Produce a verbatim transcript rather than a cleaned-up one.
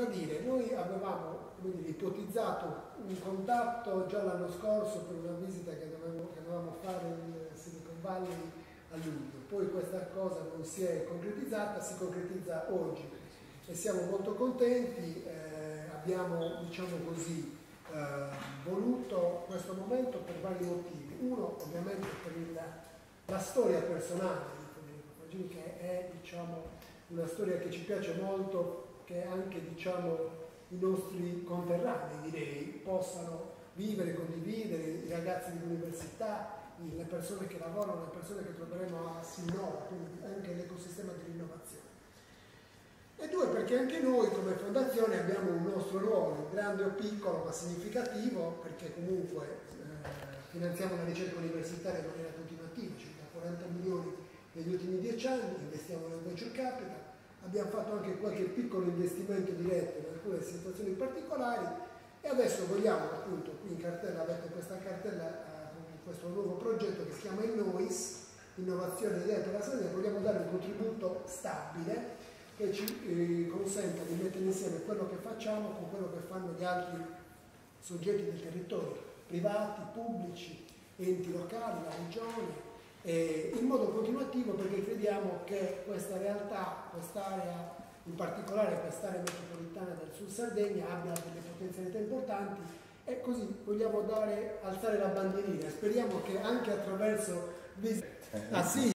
da dire. Noi avevamo come dire, ipotizzato un contatto già l'anno scorso per una visita che dovevamo, che dovevamo fare in Silicon Valley a luglio, poi questa cosa non si è concretizzata, si concretizza oggi e siamo molto contenti, eh, abbiamo diciamo così eh, voluto questo momento per vari motivi. Uno ovviamente per il, la storia personale di Federico Faggini, che è diciamo, una storia che ci piace molto, che anche diciamo, i nostri conterranei direi possano vivere, condividere, i ragazzi dell'università, le persone che lavorano, le persone che troveremo a Sinnova, quindi anche l'ecosistema dell'innovazione. E due, perché anche noi come fondazione abbiamo un nostro ruolo, grande o piccolo ma significativo, perché comunque eh, finanziamo la ricerca universitaria in maniera continuativa, circa quaranta milioni negli ultimi dieci anni, investiamo nel venture capital, abbiamo fatto anche qualche piccolo investimento diretto in alcune situazioni particolari e adesso vogliamo appunto, qui in cartella avete questa cartella, questo nuovo progetto che si chiama Innois, Innovazione e Idee per la Sardegna, vogliamo dare un contributo stabile che ci eh, consenta di mettere insieme quello che facciamo con quello che fanno gli altri soggetti del territorio, privati, pubblici, enti locali, la regione, eh, in modo continuativo perché crediamo che questa realtà, quest'area, in particolare quest'area metropolitana del Sud Sardegna abbia delle potenzialità importanti. E così vogliamo dare, alzare la bandierina, speriamo che anche attraverso... Ah sì,